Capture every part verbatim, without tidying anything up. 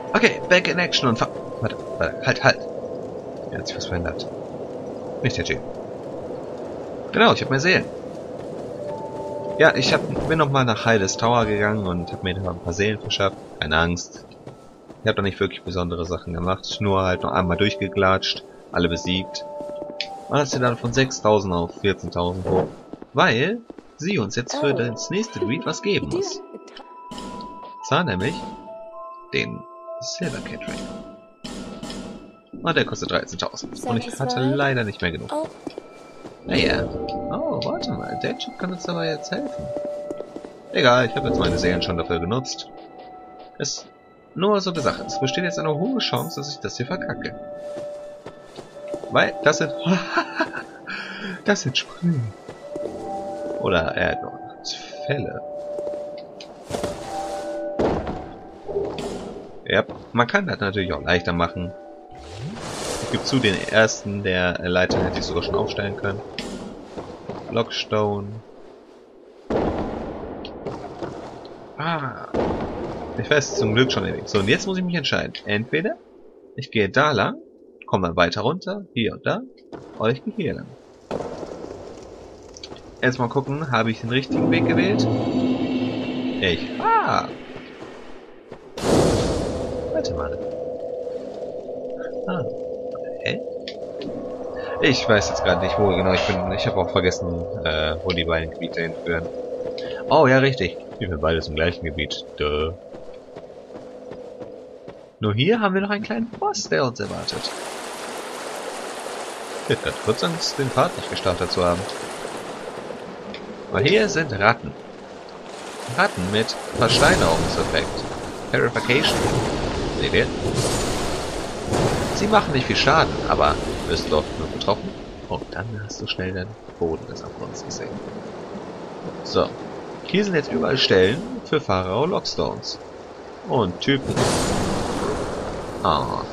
Okay, back in action und fa... Warte, warte, halt, halt. Er hat sich was verändert. Nicht der G. Genau, ich habe mehr Seelen. Ja, ich hab, bin nochmal nach Hydas Tower gegangen und habe mir da ein paar Seelen verschafft. Keine Angst. Ich habe doch nicht wirklich besondere Sachen gemacht. Nur halt noch einmal durchgeglatscht, alle besiegt. Und das sind dann von sechstausend auf vierzehntausend hoch. Weil sie uns jetzt für das nächste Gebiet was geben muss. Zwar nämlich den Silver Catering. Und der kostet dreizehntausend. Und ich hatte leider nicht mehr genug. Naja. Oh, warte mal. Der Typ kann uns dabei jetzt helfen. Egal, ich habe jetzt meine Seelen schon dafür genutzt. Es nur so eine Sache. Es besteht jetzt eine hohe Chance, dass ich das hier verkacke. Weil, das sind... das sind Sprühe. Oder äh, Fälle. Ja, man kann das natürlich auch leichter machen. Ich gebe zu, den ersten der Leiter hätte ich sogar schon aufstellen können. Blockstone. Ah. Ich weiß zum Glück schon ewig. So, und jetzt muss ich mich entscheiden. Entweder ich gehe da lang, komme dann weiter runter, hier und da, oder ich gehe hier lang. Jetzt mal gucken, habe ich den richtigen Weg gewählt? Ich. Ah! Warte mal. Ah. Hä? Ich weiß jetzt gerade nicht, wo genau ich bin. Ich habe auch vergessen, äh, wo die beiden Gebiete hinführen. Oh, ja, richtig. Wir sind beides im gleichen Gebiet. Duh. Nur hier haben wir noch einen kleinen Boss, der uns erwartet. Ich hätte gerade kurz Angst, den Part nicht gestartet zu haben. Aber hier sind Ratten. Ratten mit Versteinerungseffekt. Purification. Seht ihr? Sie machen nicht viel Schaden, aber wirst du oft nur getroffen. Und dann hast du schnell den Boden des Abgrunds gesehen. So. Hier sind jetzt überall Stellen für Pharao Lockstones. Und Typen. Ah.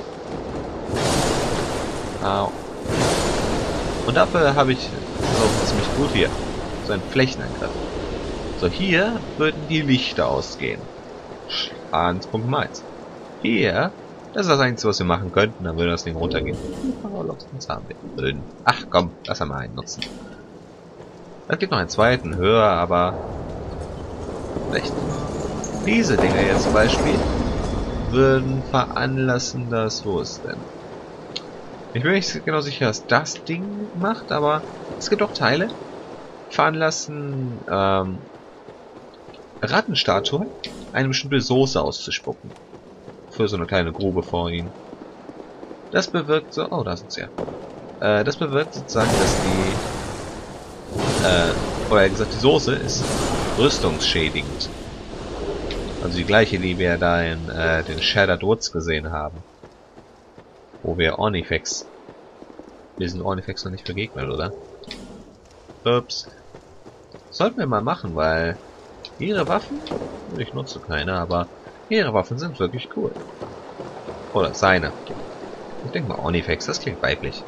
Au. Und dafür habe ich so ziemlich gut hier. So einen Flächenangriff. So, hier würden die Lichter ausgehen. Schadenspunkt eins. Hier, das ist das Einzige, was wir machen könnten, dann würde das Ding runtergehen. Sonst haben wir. Ach komm, lass mal einen nutzen. Es gibt noch einen zweiten, höher, aber schlecht. Diese Dinger jetzt zum Beispiel würden veranlassen, dass... Wo ist denn? Ich bin nicht genau sicher, was das Ding macht, aber es gibt auch Teile, veranlassen ähm, Rattenstatuen eine bestimmte Soße auszuspucken. Für so eine kleine Grube vor ihnen. Das bewirkt so... Oh, da sind sie ja. Äh, das bewirkt sozusagen, dass die... Äh, oder gesagt, die Soße ist rüstungsschädigend. Also die gleiche, die wir da in äh, den Shattered Woods gesehen haben. Wo wir Ornifex... Wir sind Ornifex noch nicht begegnet, oder? Ups. Sollten wir mal machen, weil... Ihre Waffen? Ich nutze keine, aber... Ihre Waffen sind wirklich cool. Oder seine. Ich denke mal Ornifex, das klingt weiblich.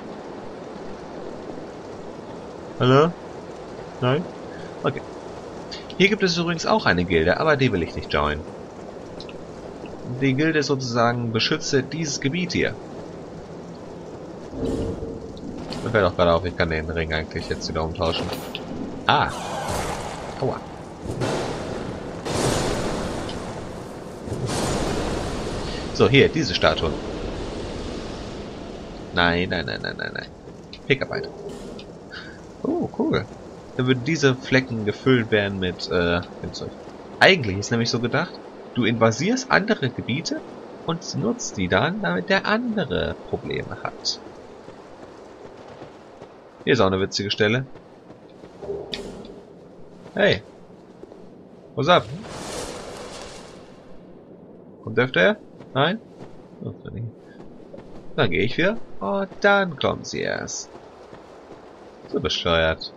Hallo? Nein? Okay. Hier gibt es übrigens auch eine Gilde, aber die will ich nicht joinen. Die Gilde sozusagen beschütze dieses Gebiet hier. Mir fällt auch gerade auf, ich kann den Ring eigentlich jetzt wieder umtauschen. Ah! Aua. So, hier, diese Statue. Nein, nein, nein, nein, nein, nein. Pickarbeit. Oh, cool. Dann würden diese Flecken gefüllt werden mit, äh, mit Zeug. Eigentlich ist nämlich so gedacht, du invasierst andere Gebiete und nutzt die dann, damit der andere Probleme hat. Hier ist auch eine witzige Stelle. Hey. What's up? Kommt der? Nein? Dann gehe ich wieder. Und dann kommen sie erst. So bescheuert.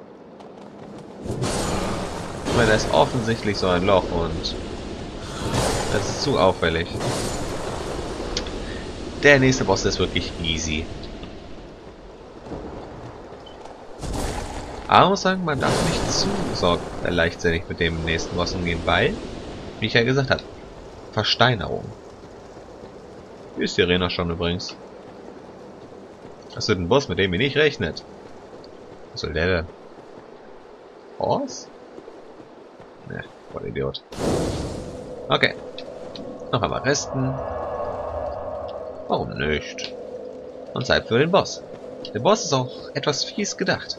Ich meine, da ist offensichtlich so ein Loch und das ist zu auffällig. Der nächste Boss ist wirklich easy. Aber ich muss sagen, man darf nicht zu sorg äh, leichtsinnig mit dem nächsten Boss umgehen, weil, wie ich ja gesagt habe, Versteinerung. Wie ist die Arena schon übrigens? Das wird ein Boss, mit dem ihr nicht rechnet. Was soll der denn? Boss? Ne, voll Idiot. Okay. Noch einmal resten. Warum nicht? Und Zeit für den Boss. Der Boss ist auch etwas fies gedacht.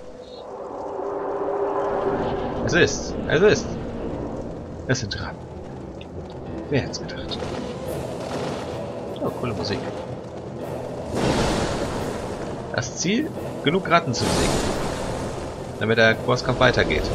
Es ist, es ist. Es sind Ratten. Wer hätte es gedacht? Oh, coole Musik. Das Ziel? Genug Ratten zu besiegen. Damit der Bosskampf weitergeht.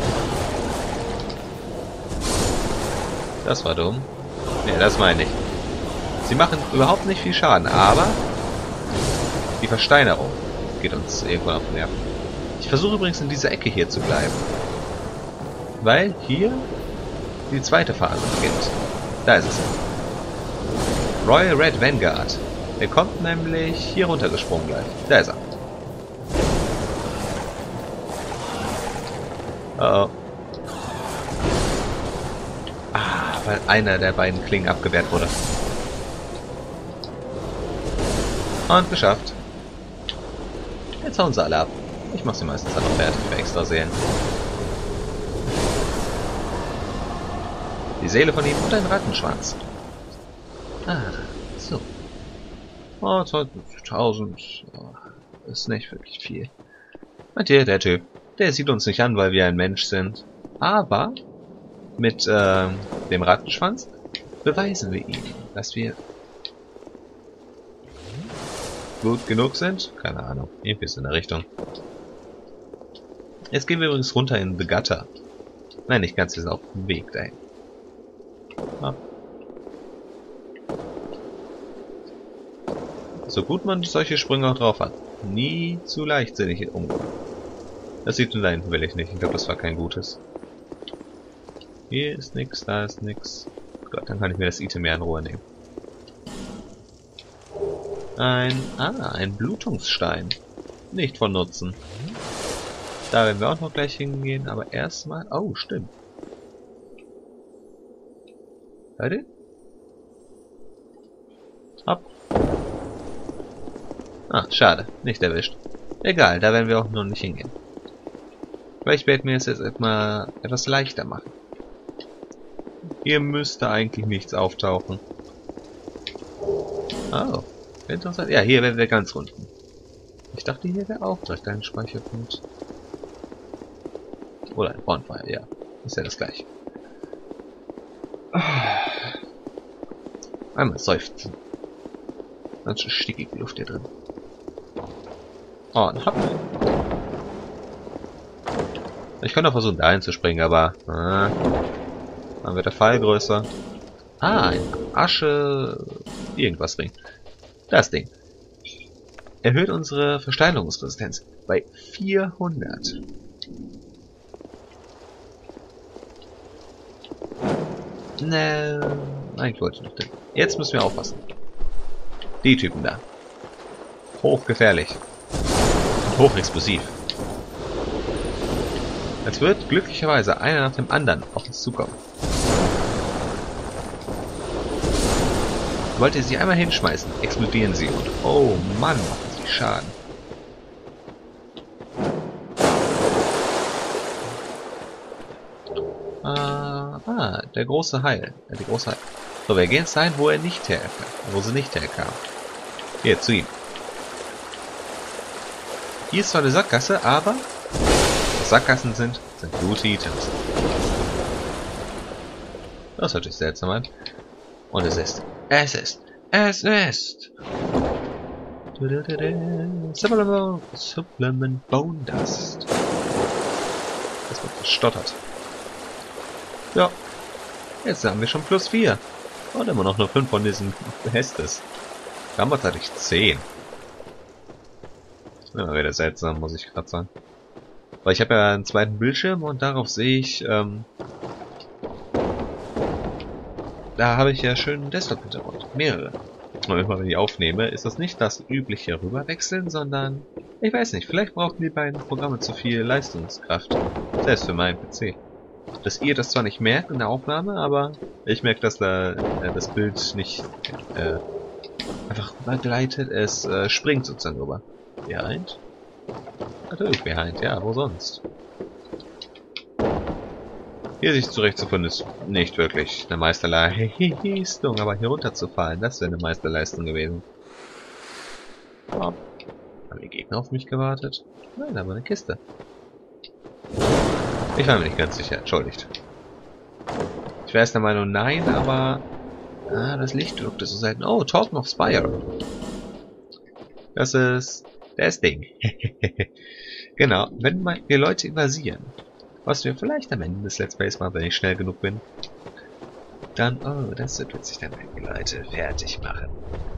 Das war dumm. Ne, das meine ich. Sie machen überhaupt nicht viel Schaden, aber die Versteinerung geht uns irgendwann auf den Nerven. Ich versuche übrigens in dieser Ecke hier zu bleiben. Weil hier die zweite Phase beginnt. Da ist es. Royal Red Vanguard. Der kommt nämlich hier runtergesprungen gleich. Da ist er. Oh, oh. Ah, weil einer der beiden Klingen abgewehrt wurde. Und geschafft. Jetzt hauen sie alle ab. Ich mach sie meistens dann noch fertig für extra Seelen. Die Seele von ihm und ein Rattenschwanz. Ah, so. Oh, zweitausend. Oh, ist nicht wirklich viel. Und hier, der Typ. Der sieht uns nicht an, weil wir ein Mensch sind. Aber mit äh, dem Rattenschwanz beweisen wir ihm, dass wir gut genug sind. Keine Ahnung. Irgendwie ist in der Richtung. Jetzt gehen wir übrigens runter in The Gutter. Nein, nicht ganz. Wir sind auf dem Weg dahin. Ah. So gut man solche Sprünge auch drauf hat. Nie zu leichtsinnig umgehen. Das sieht nur da hinten will ich nicht. Ich glaube, das war kein gutes. Hier ist nix, da ist nix. Gott, dann kann ich mir das Item mehr in Ruhe nehmen. Ein, ah, ein Blutungsstein. Nicht von Nutzen. Da werden wir auch noch gleich hingehen, aber erstmal... Oh, stimmt. Warte. Hopp. Ah, schade. Nicht erwischt. Egal, da werden wir auch noch nicht hingehen. Vielleicht werde ich mir das jetzt etwa etwas leichter machen. Hier müsste eigentlich nichts auftauchen. Oh, interessant. Ja, hier wären wir ganz unten. Ich dachte, hier wäre auch direkt ein Speicherpunkt. Oder ein Bonfire, ja. Ist ja das gleiche. Einmal seufzen. Ganz schön stickige Luft hier drin. Oh, ein Hopp. Ich könnte auch versuchen, dahin zu springen, aber ah, dann wird der Fall größer. Ah, ein Asche... irgendwas Ring. Das Ding. Erhöht unsere Versteinerungsresistenz bei vierhundert. Ne, eigentlich wollte ich noch den. Jetzt müssen wir aufpassen. Die Typen da. Hochgefährlich. Hochexplosiv. Es wird glücklicherweise einer nach dem anderen auf uns zukommen. Wollt ihr sie einmal hinschmeißen, explodieren sie und oh Mann, machen sie Schaden. Ah, ah der große Heil. Ja, die große Heil. So, wir gehen jetzt dahin, wo er nicht herkam. Wo sie nicht herkam. Hier, zu ihm. Hier ist zwar eine Sackgasse, aber was Sackgassen sind, sind gute Items. Das hört sich seltsam an. Und es ist. Es ist. Es ist. Supplement, Supplement Bone Dust. Das wird gestottert. Ja. Jetzt haben wir schon plus vier. Und immer noch nur fünf von diesen Hestes. Damals hatte ich zehn. Immer wieder seltsam, muss ich gerade sagen. Weil ich habe ja einen zweiten Bildschirm und darauf sehe ich, ähm, da habe ich ja schön einen Desktop-Hintergrund. Mehrere. Und immer wenn ich aufnehme, ist das nicht das übliche Rüberwechseln, sondern, ich weiß nicht, vielleicht brauchen die beiden Programme zu viel Leistungskraft. Selbst für meinen P C. Dass ihr das zwar nicht merkt in der Aufnahme, aber ich merke, dass da äh, das Bild nicht äh, einfach rübergleitet. Es äh, springt sozusagen rüber. Behind? Natürlich behind, ja, wo sonst? Hier sich zurechtzufinden ist nicht wirklich eine Meisterleistung, aber hier runterzufallen, das wäre eine Meisterleistung gewesen. Oh. Haben die Gegner auf mich gewartet? Nein, aber eine Kiste. Ich war mir nicht ganz sicher, entschuldigt. Ich wäre erst der Meinung, nein, aber ah, das Licht wirkte so selten. Oh, Token of Spire. Das ist das Ding. Genau, wenn wir Leute invasieren, was wir vielleicht am Ende des Let's Plays mal, wenn ich schnell genug bin, dann, oh, das wird sich dann die Leute fertig machen.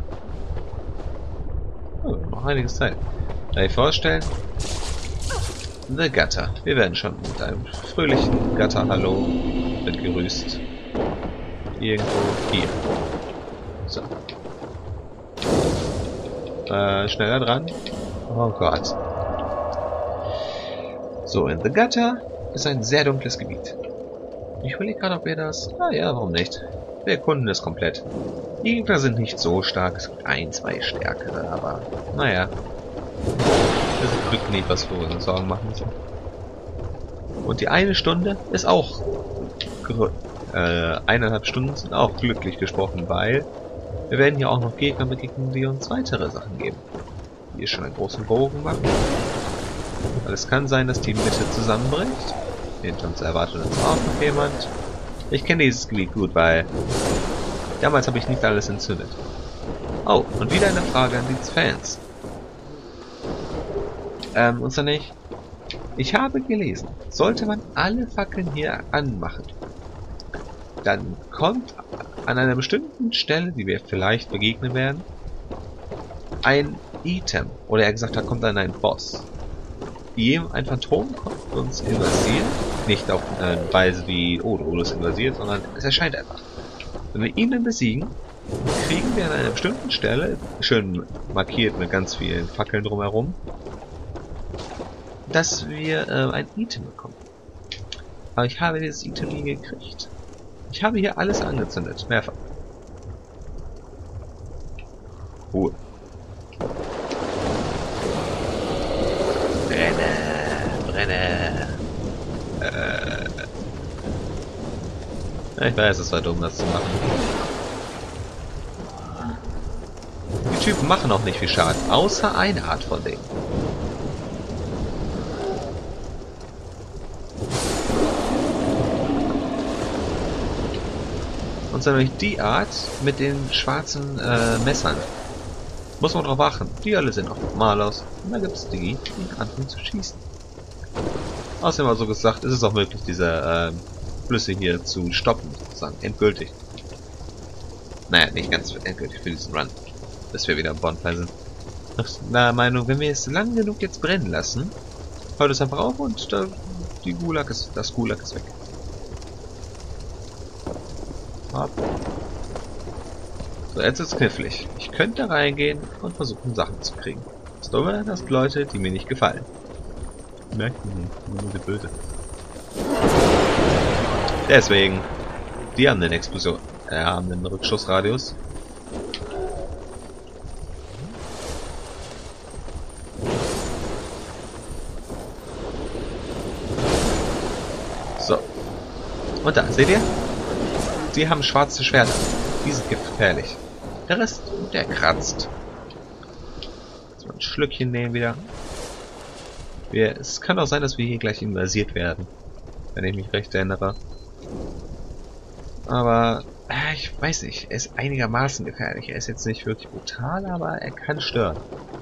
Oh, noch einiges Zeit. Da ich vorstellen, The Gutter. Wir werden schon mit einem fröhlichen Gutter-Hallo begrüßt. Irgendwo hier. So. Äh, schneller dran. Oh Gott. So, in The Gutter ist ein sehr dunkles Gebiet. Ich überlege gerade, ob wir das... Ah ja, warum nicht? Wir erkunden es komplett. Die Gegner sind nicht so stark, es gibt ein, zwei stärkere, aber naja. Das ist Glück nicht, was wir uns Sorgen machen müssen. Und die eine Stunde ist auch... Äh, eineinhalb Stunden sind auch glücklich gesprochen, weil wir werden hier auch noch Gegner begegnen, die uns weitere Sachen geben. Hier schon einen großen Bogen machen. Weil es kann sein, dass die Mitte zusammenbricht. Hinter uns erwartet uns auch noch jemand. Ich kenne dieses Gebiet gut, weil damals habe ich nicht alles entzündet. Oh, und wieder eine Frage an die Fans. Ähm, und zwar nicht. Ich habe gelesen, sollte man alle Fackeln hier anmachen, dann kommt an einer bestimmten Stelle, die wir vielleicht begegnen werden, ein Item. Oder er gesagt hat, kommt dann ein Boss. Ein Phantom kommt uns invasiert. Nicht auf eine Weise wie Odolus invasiert, sondern es erscheint einfach. Wenn wir ihn dann besiegen, kriegen wir an einer bestimmten Stelle, schön markiert mit ganz vielen Fackeln drumherum, dass wir äh, ein Item bekommen. Aber ich habe dieses Item nie gekriegt. Ich habe hier alles angezündet, mehrfach. Ruhe. Brenne, brenne. Äh. Ich weiß, es war dumm, das zu machen. Die Typen machen auch nicht viel Schaden, außer eine Art von denen. Und zwar nämlich die Art mit den schwarzen äh, Messern. Muss man drauf achten. Die alle sehen auch normal aus. Und da gibt es die, die anfangen zu schießen. Außerdem mal so gesagt, ist es auch möglich, diese äh, Flüsse hier zu stoppen, sozusagen. Endgültig. Naja, nicht ganz endgültig für diesen Run. Bis wir wieder am Bonfire sind. Na, Meinung, wenn wir es lang genug jetzt brennen lassen, hört es einfach auf und da, die Gulag ist, das Gulag ist weg. So, jetzt ist es knifflig. Ich könnte reingehen und versuchen, Sachen zu kriegen. Das Dumme, das sind Leute, die mir nicht gefallen. Merkt man nicht, nur die böse. Deswegen, die haben den Explosion, äh, haben den Rückschussradius. So. Und da, seht ihr? Sie haben schwarze Schwerter. Die sind gefährlich. Der Rest, der kratzt. Jetzt mal ein Schlückchen nehmen wieder. Wir, es kann auch sein, dass wir hier gleich invasiert werden. Wenn ich mich recht erinnere. Aber, äh, ich weiß nicht. Er ist einigermaßen gefährlich. Er ist jetzt nicht wirklich brutal, aber er kann stören.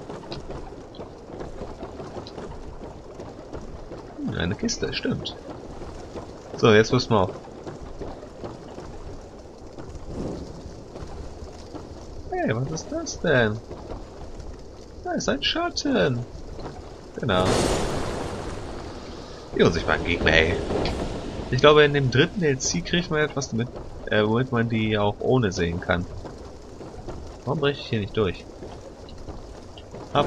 Hm, eine Kiste, stimmt. So, jetzt müssen wir auch. Hey, was ist das denn? Da ist ein Schatten. Genau. Die unsichtbaren Gegner, ey. Ich glaube, in dem dritten D L C kriegt man etwas mit, äh, womit man die auch ohne sehen kann. Warum breche ich hier nicht durch? Ab.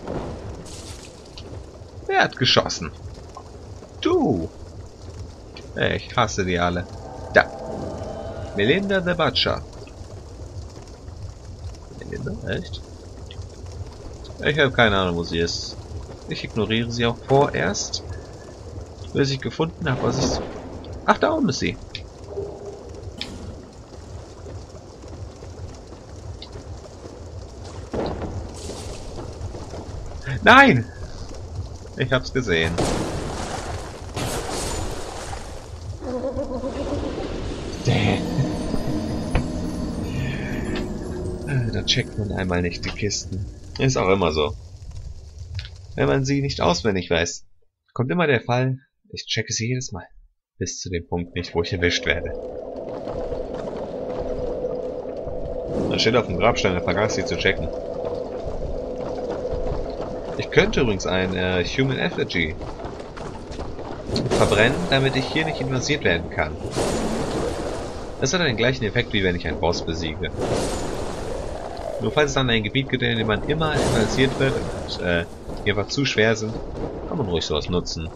Wer hat geschossen? Du! Ey, ich hasse die alle. Da. Melinda the Butcher. finde. Echt? Ich habe keine Ahnung, wo sie ist. Ich ignoriere sie auch vorerst, bis ich gefunden habe, was ich... Ach, da oben ist sie. Nein! Ich hab's gesehen. Da checkt man einmal nicht die Kisten. Ist auch immer so. Wenn man sie nicht auswendig weiß, kommt immer der Fall, ich checke sie jedes Mal. Bis zu dem Punkt nicht, wo ich erwischt werde. Dann steht auf dem Grabstein, er vergaß sie zu checken. Ich könnte übrigens ein äh, Human Effigy verbrennen, damit ich hier nicht invasiert werden kann. Das hat den gleichen Effekt, wie wenn ich einen Boss besiege. Nur falls es dann ein Gebiet gibt, in dem man immer invasiert wird und äh, die einfach zu schwer sind, kann man ruhig sowas nutzen.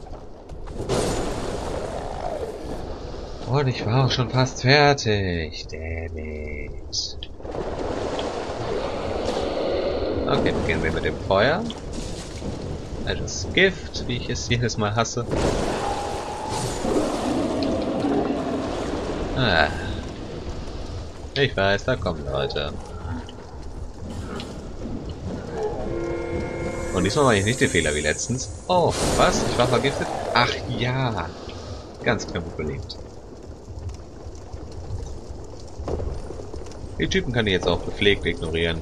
Und ich war auch schon fast fertig. Damn it. Okay, beginnen wir mit dem Feuer. Etwas Gift, wie ich es jedes Mal hasse. Ah. Ich weiß, da kommen Leute. Und diesmal mache ich nicht den Fehler wie letztens. Oh, was? Ich war vergiftet? Ach ja. Ganz knapp überlebt. Die Typen kann ich jetzt auch gepflegt ignorieren.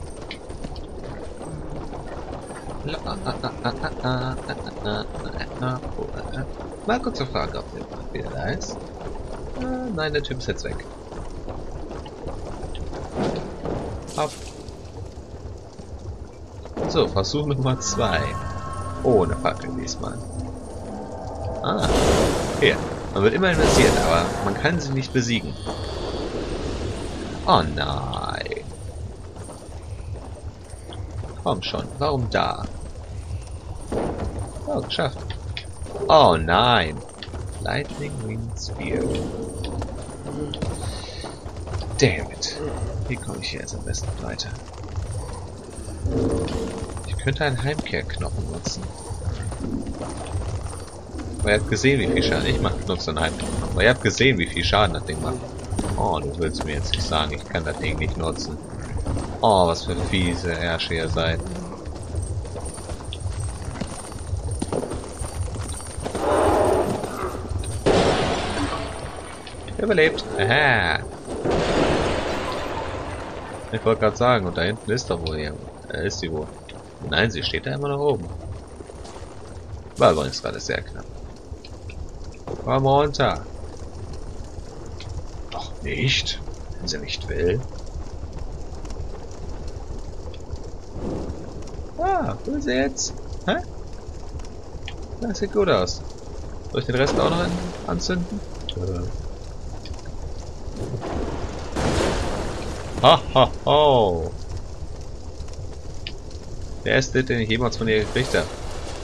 Mal kurz zur Frage, ob der wieder da ist. Äh, nein, der Typ ist jetzt weg. Hopp. So, Versuch Nummer zwei. Ohne Fackel diesmal. Ah, hier. Man wird immer investiert, aber man kann sie nicht besiegen. Oh nein. Komm schon, warum da? Oh, geschafft. Oh nein. Lightning Wing Spear. Damn it. Wie komme ich hier jetzt am besten weiter? Ich könnte einen Heimkehrknochen nutzen. Aber ihr habt gesehen, wie viel Schaden. Ich mache nutze einen Heimkehrknochen. Aber ihr habt gesehen, wie viel Schaden das Ding macht. Oh, du willst mir jetzt nicht sagen, ich kann das Ding nicht nutzen. Oh, was für fiese Ärsche ihr seid. Überlebt. Aha. Ich wollte gerade sagen, und da hinten ist doch wohl hier. Äh, ist sie wohl. Nein, sie steht da immer noch oben. War übrigens gerade sehr knapp. Komm runter. Doch nicht, wenn sie nicht will. Ah, wo ist sie jetzt? Hä? Das sieht gut aus. Soll ich den Rest auch noch anzünden? Ha ha ho! Wer ist das, den ich jemals von ihr gekriegt habe?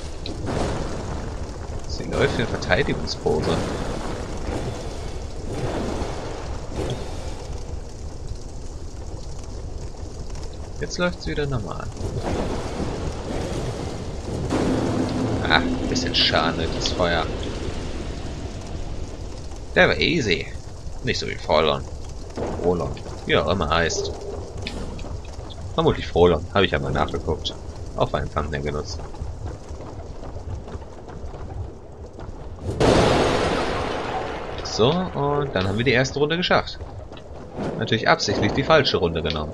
Sie läuft in Verteidigungspose. Jetzt läuft sie wieder normal. Ah, bisschen Schaden durch das Feuer. Der war easy. Nicht so wie Frolon. Frolon. Wie auch immer heißt. Vermutlich Frolon. Habe ich einmal nachgeguckt. Auf einen Thumbnail genutzt. So, und dann haben wir die erste Runde geschafft. Natürlich absichtlich die falsche Runde genommen.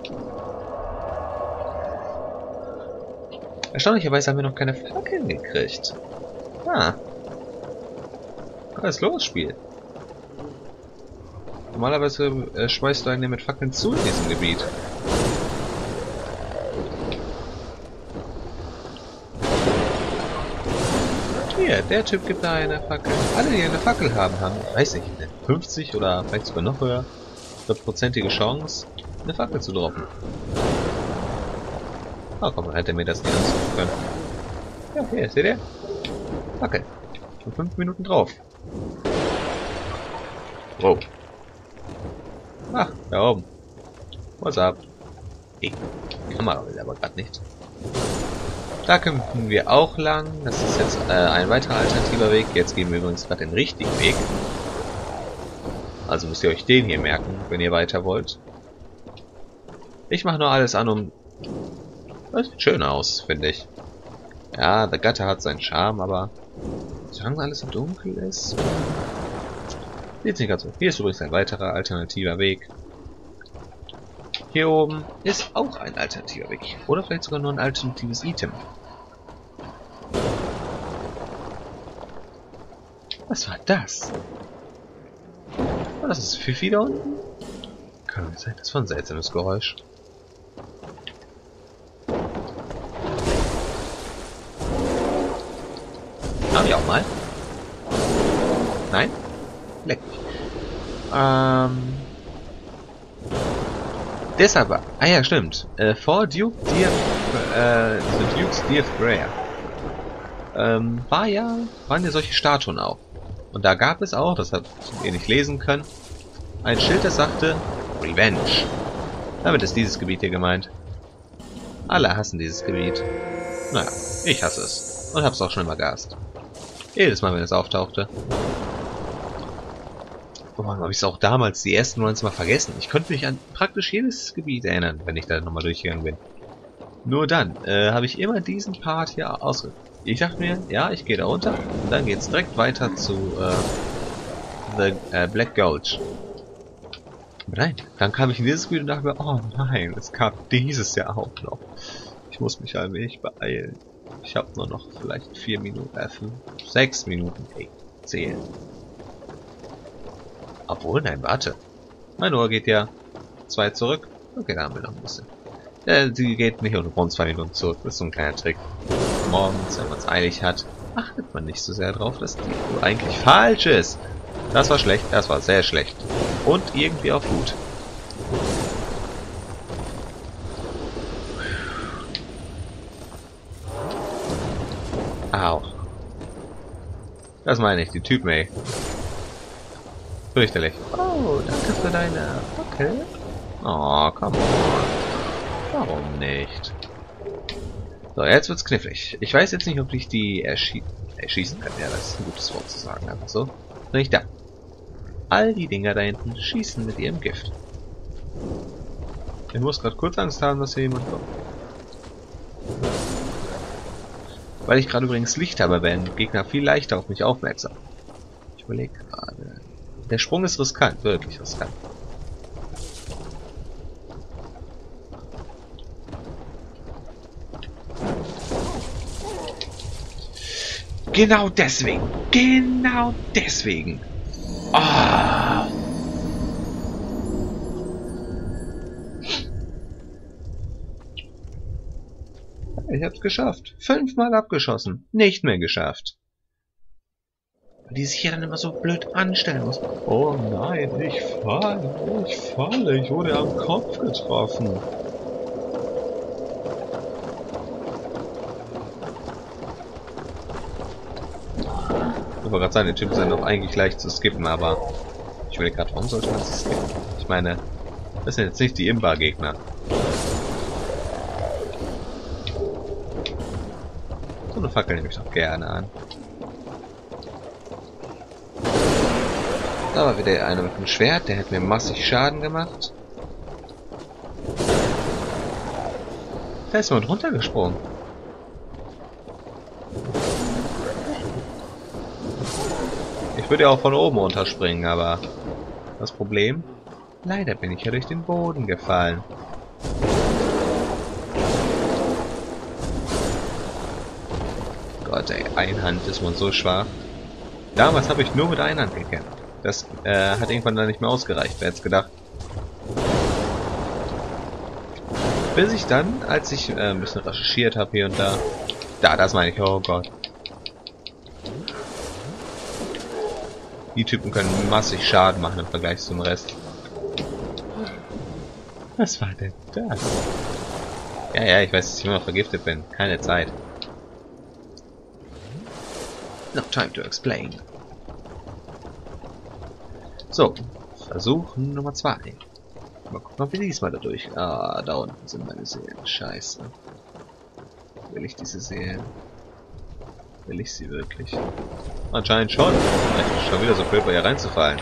Erstaunlicherweise haben wir noch keine Fackeln gekriegt. Ah. Was ist los, Spiel? Normalerweise äh, schmeißt du einen mit Fackeln zu in diesem Gebiet. Hier, der Typ gibt da eine Fackel. Alle, die eine Fackel haben, haben, weiß ich nicht, fünfzig oder vielleicht sogar noch höher, prozentige Chance, eine Fackel zu droppen. Oh, komm, hätte mir das nicht anzünden können. Ja, hier, seht ihr? Fackel. Und fünf Minuten drauf. Wow. Ach, da oben. What's up? Die Kamera will aber gerade nicht. Da können wir auch lang. Das ist jetzt äh, ein weiterer alternativer Weg. Jetzt gehen wir übrigens gerade den richtigen Weg. Also müsst ihr euch den hier merken, wenn ihr weiter wollt. Ich mache nur alles an, um... Das sieht schön aus, finde ich. Ja, der Gatter hat seinen Charme, aber... solange alles so dunkel ist... sieht nicht ganz so. Hier ist übrigens ein weiterer alternativer Weg. Hier oben ist auch ein alternativer Weg. Oder vielleicht sogar nur ein alternatives Item. Was war das? Oh, das ist Fifi da unten? Kann nicht sein, das war ein seltsames Geräusch. Hab ich auch mal? Nein? Leck mich. Ähm... Deshalb, ah ja, stimmt. Äh, vor Duke Dear, äh, The Duke's Dear Freya, ähm, war ja, waren ja solche Statuen auch. Und da gab es auch, das habt ihr nicht lesen können, ein Schild, das sagte Revenge. Damit ist dieses Gebiet hier gemeint. Alle hassen dieses Gebiet. Naja, ich hasse es. Und hab's auch schon immer gehasst. Jedes Mal, wenn es auftauchte. Oh Mann, habe ich es auch damals die ersten neunzehn Mal vergessen. Ich konnte mich an praktisch jedes Gebiet erinnern, wenn ich da nochmal durchgegangen bin. Nur dann äh, habe ich immer diesen Part hier ausge... Ich dachte mir, ja, ich gehe da runter und dann geht's direkt weiter zu äh, The äh, Black Gulch. Aber nein, dann kam ich in dieses Gebiet und dachte mir, oh nein, es gab dieses Jahr auch noch. Ich muss mich ein wenig beeilen. Ich habe nur noch vielleicht vier Minuten, äh, fünf, sechs Minuten, ey, zählen. Obwohl, nein, warte. Mein Ohr geht ja zwei zurück. Okay, da haben wir noch ein bisschen. Äh, die geht nicht ohne Grund zwei Minuten zurück. Das ist so ein kleiner Trick. Morgens, wenn man es eilig hat, achtet man nicht so sehr drauf, dass die Uhr eigentlich falsch ist. Das war schlecht, das war sehr schlecht. Und irgendwie auch gut. Au. Das meine ich, die Typen, ey. Fürchterlich. Oh, danke für deine... Okay. Oh, come on. Warum nicht? So, jetzt wird's knifflig. Ich weiß jetzt nicht, ob ich die erschie erschießen kann. Ja, das ist ein gutes Wort zu sagen, einfach so. Nicht da. All die Dinger da hinten schießen mit ihrem Gift. Ich muss gerade kurz Angst haben, dass hier jemand kommt. Weil ich gerade übrigens Licht habe, werden Gegner viel leichter auf mich aufmerksam. Ich überlege gerade... Der Sprung ist riskant, wirklich riskant. Genau deswegen. Genau deswegen. Oh. Ich hab's geschafft. Fünfmal abgeschossen. Nicht mehr geschafft. Die sich hier dann immer so blöd anstellen muss. Oh nein, ich falle, ich falle, ich wurde am Kopf getroffen. Ich wollte gerade sagen, die Typen sind doch eigentlich leicht zu skippen, aber ich will gerade, warum sollte man sie skippen? Ich meine, das sind jetzt nicht die Imba-Gegner. So eine Fackel nehme ich doch gerne an. Da war wieder einer mit dem Schwert, der hat mir massig Schaden gemacht. Da ist jemand runtergesprungen. Ich würde ja auch von oben runterspringen, aber das Problem? Leider bin ich ja durch den Boden gefallen. Gott ey, Einhand ist man so schwach. Damals habe ich nur mit Einhand gekämpft. Das äh, hat irgendwann dann nicht mehr ausgereicht, wer hätte es gedacht. Bis ich dann, als ich äh, ein bisschen recherchiert habe hier und da, da, das meine ich, oh Gott. Die Typen können massig Schaden machen im Vergleich zum Rest. Was war denn das? Ja, ja, ich weiß, dass ich immer vergiftet bin. Keine Zeit. No time to explain. So, Versuch Nummer zwei. Mal gucken, ob wir diesmal da durch. Ah, da unten sind meine Seelen. Scheiße. Will ich diese Seelen? Will ich sie wirklich? Anscheinend schon. Vielleicht schon wieder so blöd, bei ihr reinzufallen.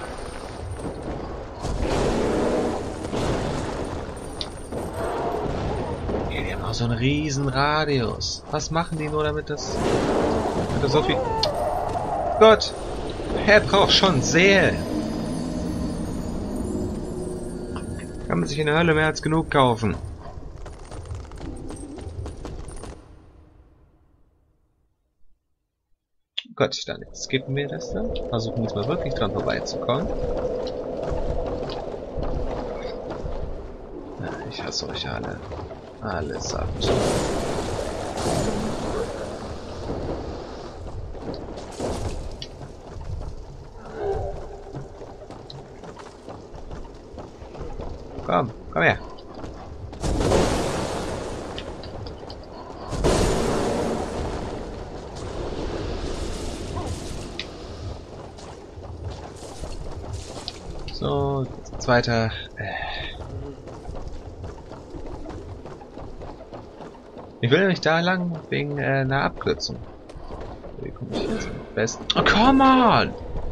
Ja, die haben auch so einen riesen Radius. Was machen die nur, damit das... Damit das so viel... Gott! Er braucht schon Seelen! Kann man sich in der Hölle mehr als genug kaufen. Gott, dann jetzt skippen wir das dann. Versuchen jetzt mal wirklich dran vorbeizukommen. Ich hasse euch alle. Allesamt. Komm, komm her. So, zweiter. Äh. Ich will nämlich da lang wegen äh, einer Abkürzung. Wie komme ich jetzt am besten? Oh, come on!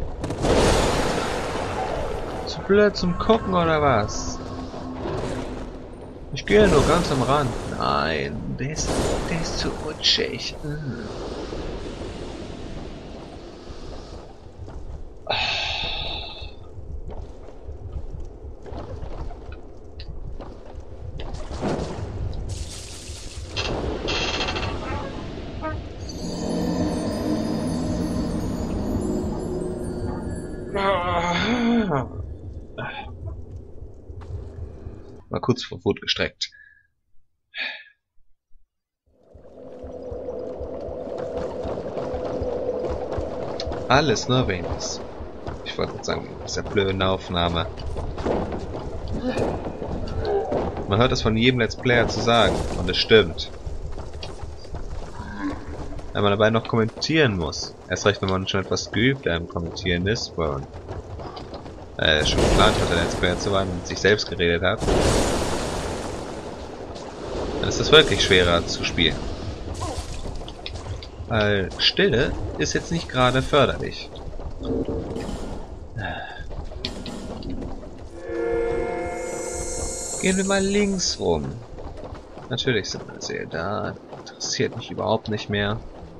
Zu blöd zum Gucken oder was? Ich gehe nur ganz am Rand. Nein, der ist, der ist zu rutschig. Mm. Mal kurz vor Wut gestreckt. Alles nur Venus. Ich wollte gerade sagen, das ist ja blöde Aufnahme. Man hört das von jedem Let's Player zu sagen. Und es stimmt. Wenn man dabei noch kommentieren muss. Erst recht, wenn man schon etwas geübt am Kommentieren ist, wo man äh, schon geplant hatte, Let's Player zu werden und mit sich selbst geredet hat. Dann ist das wirklich schwerer zu spielen. Weil Stille ist jetzt nicht gerade förderlich. Gehen wir mal links rum. Natürlich sind meine Seelen da. Interessiert mich überhaupt nicht mehr.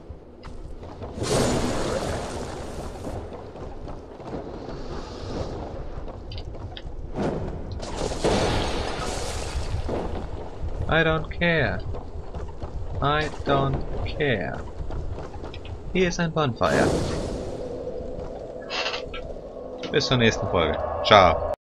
I don't care. I don't care. Hier ist ein Bonfire. Bis zur nächsten Folge. Ciao.